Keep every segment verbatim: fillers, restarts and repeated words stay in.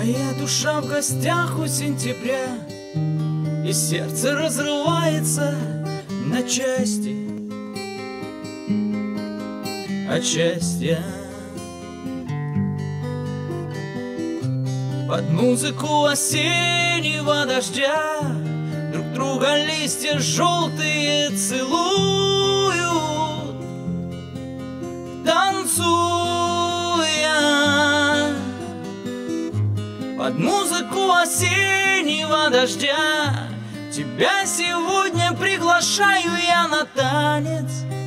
Моя душа в гостях у сентября, и сердце разрывается на части от счастья. Под музыку осеннего дождя друг друга листья желтые целуют, танцуя. Под музыку осеннего дождя тебя сегодня приглашаю я на танец.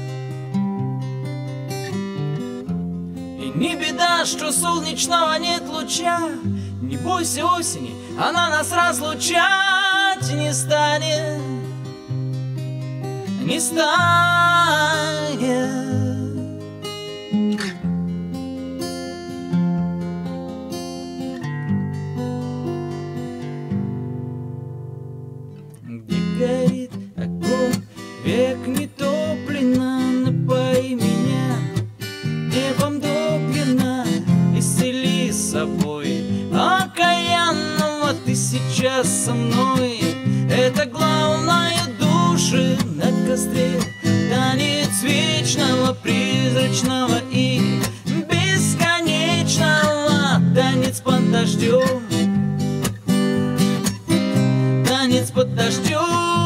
И не беда, что солнечного нет луча, не бойся осени, она нас разлучать не станет, не станет. Где горит огонь, век не топлено, напои меня небом до пьяна, исцели собой окаянного. Ты сейчас со мной, это главное, души на костре. Танец вечного, призрачного и бесконечного. Танец под дождем, танец под дождем,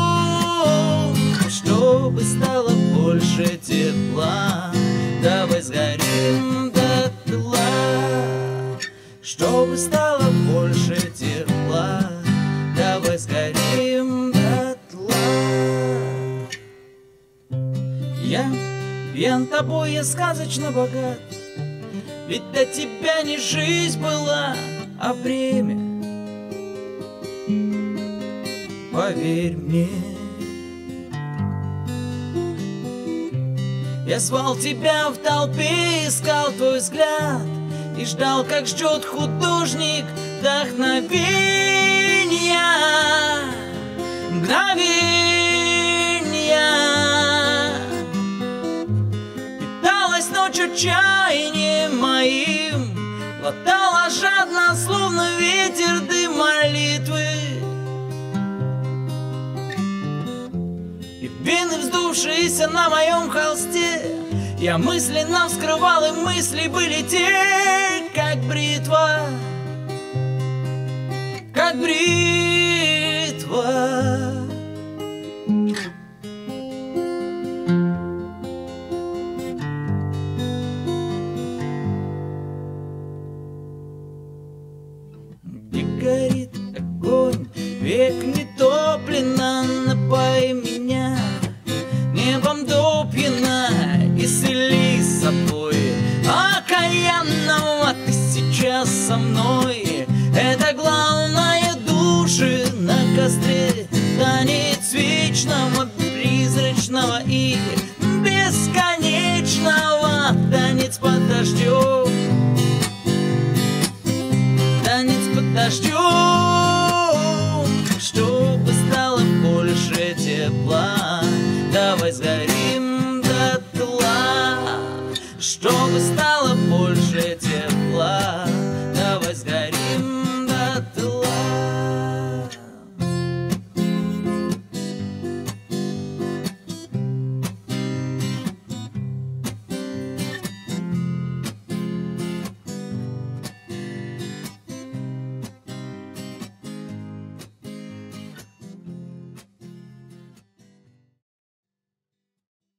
чтобы стало больше тепла. Давай сгорим дотла, чтобы стало больше тепла. Давай сгорим дотла. Я пьян тобой, я сказочно богат, ведь до тебя не жизнь была, а время. Поверь мне, я звал тебя в толпе, искал твой взгляд и ждал, как ждет художник вдохновения, мгновения. Питалась ночь отчаянием моим, глотала жадно, словно ветер, дым молитвы. И вены, вздувшиеся на моем холсте, я мысленно вскрывал, и мысли были те, как бритва, как бритва. Где горит огонь, век не топлено, напои меня небом до пьяна, исцели собой окаянного. Ты сейчас со мной, это главное, души на костре. Танец вечного, призрачного и бесконечного. Танец под дождем, танец под дождем, чтобы стало больше тепла. Давай сгорим дотла, чтобы стало